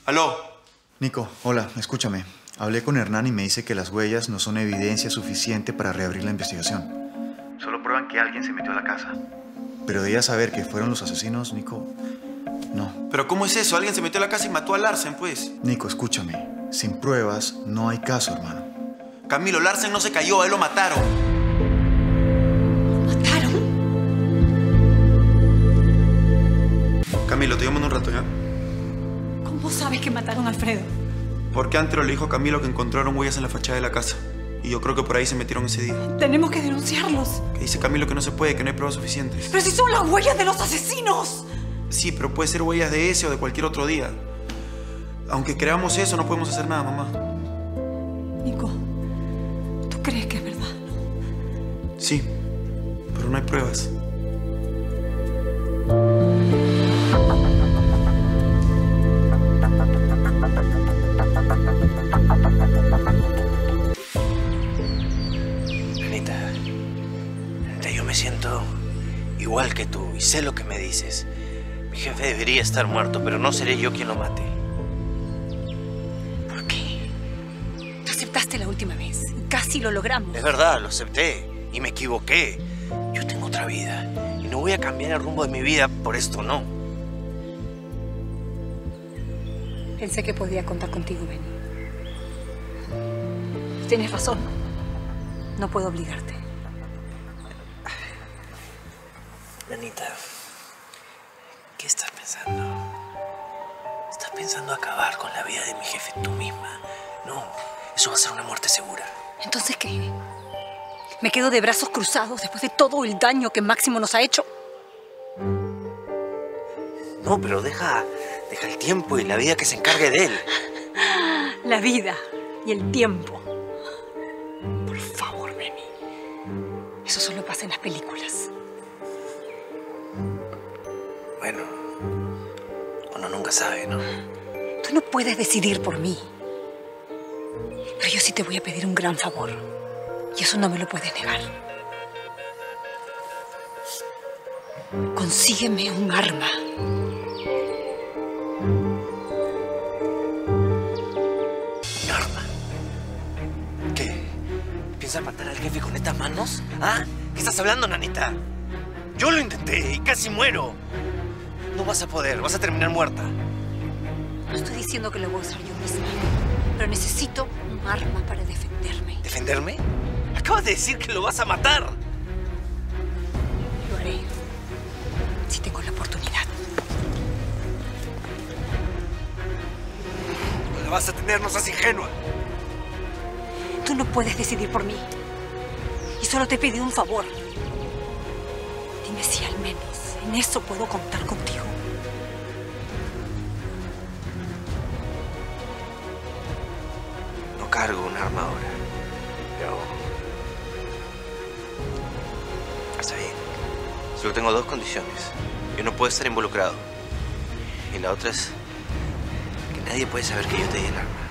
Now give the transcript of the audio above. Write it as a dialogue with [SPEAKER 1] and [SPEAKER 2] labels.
[SPEAKER 1] Aló.
[SPEAKER 2] Nico, hola, escúchame. Hablé con Hernán y me dice que las huellas no son evidencia suficiente para reabrir la investigación. Solo prueban que alguien se metió a la casa. Pero de ella saber que fueron los asesinos, Nico, no.
[SPEAKER 1] ¿Pero cómo es eso? Alguien se metió a la casa y mató a Larsen, pues.
[SPEAKER 2] Nico, escúchame. Sin pruebas no hay caso, hermano.
[SPEAKER 1] Camilo, Larsen no se cayó, a él lo mataron.
[SPEAKER 3] ¿Lo mataron?
[SPEAKER 1] Camilo, te llamo en un rato, ¿ya?
[SPEAKER 3] ¿Cómo sabes que mataron a Alfredo?
[SPEAKER 1] Porque Antero le dijo a Camilo que encontraron huellas en la fachada de la casa. Y yo creo que por ahí se metieron ese día.
[SPEAKER 3] Tenemos que denunciarlos.
[SPEAKER 1] Que dice Camilo que no se puede, que no hay pruebas suficientes.
[SPEAKER 3] ¡Pero si son las huellas de los asesinos!
[SPEAKER 1] Sí, pero puede ser huellas de ese o de cualquier otro día. Aunque creamos eso, no podemos hacer nada, mamá.
[SPEAKER 3] Nico, ¿tú crees que es verdad?
[SPEAKER 1] Sí, pero no hay pruebas.
[SPEAKER 4] Anita, yo me siento igual que tú y sé lo que me dices. Mi jefe debería estar muerto, pero no seré yo quien lo mate.
[SPEAKER 3] ¿Por qué? Tú aceptaste la última vez y casi lo logramos.
[SPEAKER 4] Es verdad, lo acepté y me equivoqué. Yo tengo otra vida y no voy a cambiar el rumbo de mi vida por esto, no.
[SPEAKER 3] Pensé que podía contar contigo, Benny. Tienes razón. No puedo obligarte.
[SPEAKER 4] Anita, ¿qué estás pensando? ¿Estás pensando acabar con la vida de mi jefe tú misma? No, eso va a ser una muerte segura.
[SPEAKER 3] ¿Entonces qué? ¿Me quedo de brazos cruzados después de todo el daño que Máximo nos ha hecho?
[SPEAKER 4] No, pero deja el tiempo y la vida que se encargue de él.
[SPEAKER 3] La vida y el tiempo. Por favor, Benny. Eso solo pasa en las películas.
[SPEAKER 4] Bueno, uno nunca sabe, ¿no?
[SPEAKER 3] Tú no puedes decidir por mí. Pero yo sí te voy a pedir un gran favor. Y eso no me lo puedes negar. Consígueme un arma.
[SPEAKER 4] ¿Un arma? ¿Qué? ¿Piensas matar al jefe con estas manos? ¿Ah? ¿Qué estás hablando, nanita? Yo lo intenté y casi muero. No vas a poder, vas a terminar muerta.
[SPEAKER 3] No estoy diciendo que lo voy a usar yo misma. Pero necesito un arma para defenderme.
[SPEAKER 4] ¿Defenderme? Acabas de decir que lo vas a matar.
[SPEAKER 3] Lo haré. Si tengo la oportunidad.
[SPEAKER 4] No la vas a tener, no seas ingenua.
[SPEAKER 3] Tú no puedes decidir por mí. Y solo te he pedido un favor. Dime si al menos en eso puedo contar contigo.
[SPEAKER 4] No cargo un arma ahora. Pero... está bien. Solo tengo dos condiciones. Yo no puedo estar involucrado. Y la otra es que nadie puede saber que yo te di el arma.